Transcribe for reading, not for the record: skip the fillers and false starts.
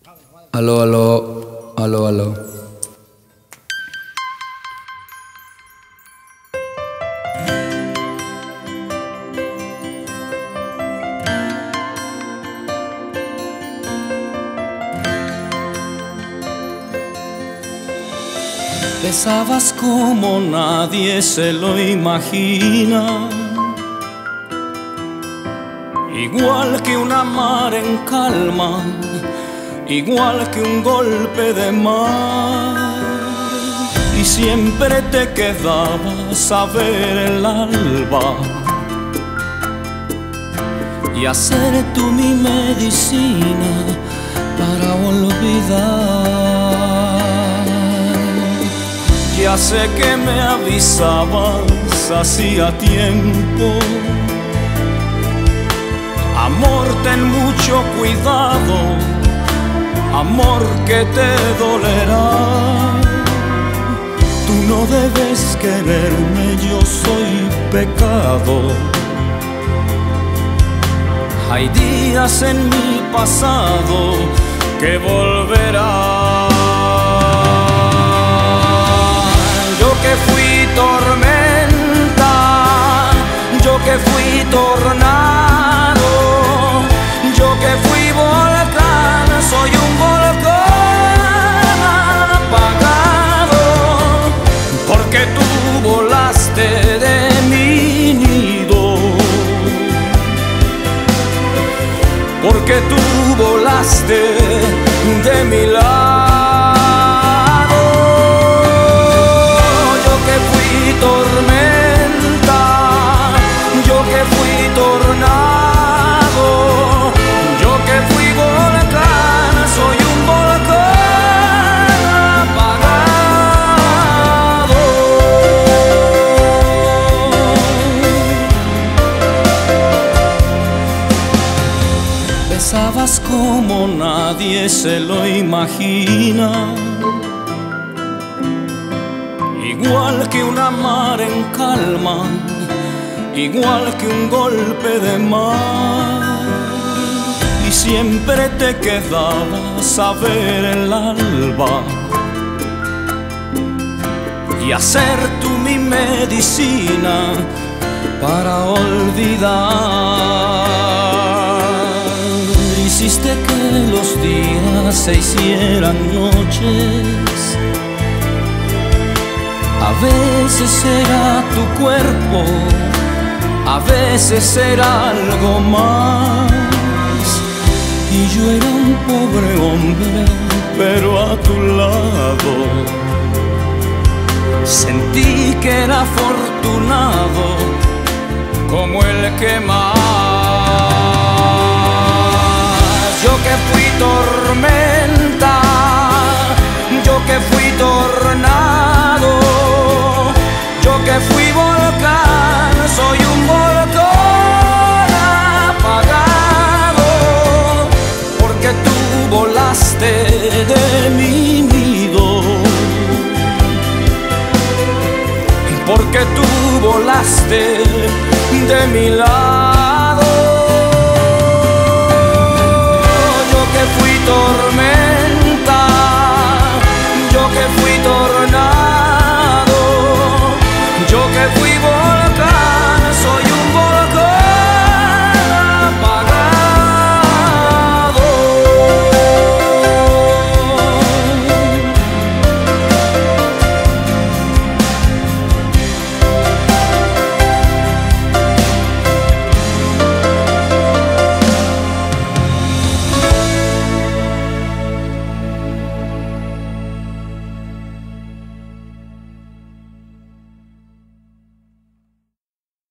Aló, aló, aló, aló. Besabas como nadie se lo imagina, igual que una mar en calma, igual que un golpe de mar. Y siempre te quedabas a ver el alba y hacer tú mi medicina para olvidar. Ya sé que me avisabas hacía tiempo. Amor, ten mucho cuidado, amor, que te dolerá. Tú no debes quererme, yo soy pecado. Hay días en mi pasado que volverán. Yo que fui tormenta, yo que fui tornado, yo que fui volcán, soy un volcán apagado, porque tú volaste de mi nido, porque tú volaste de mi lado. Tormenta, yo que fui tornado, yo que fui volcán, soy un volcán apagado. Besabas como nadie se lo imagina, igual que una mar en calma, igual que un golpe de mar. Y siempre te quedabas a ver el alba y hacer tú mi medicina para olvidar. Hiciste que los días se hicieran noches. A veces será tu cuerpo, a veces será algo más. Y yo era un pobre hombre, pero a tu lado sentí que era afortunado como el que más. Yo que fui tormenta, yo que fui tornado, yo que fui volcán, soy un volcán apagado, porque tú volaste de mi nido, porque tú volaste de mi lado.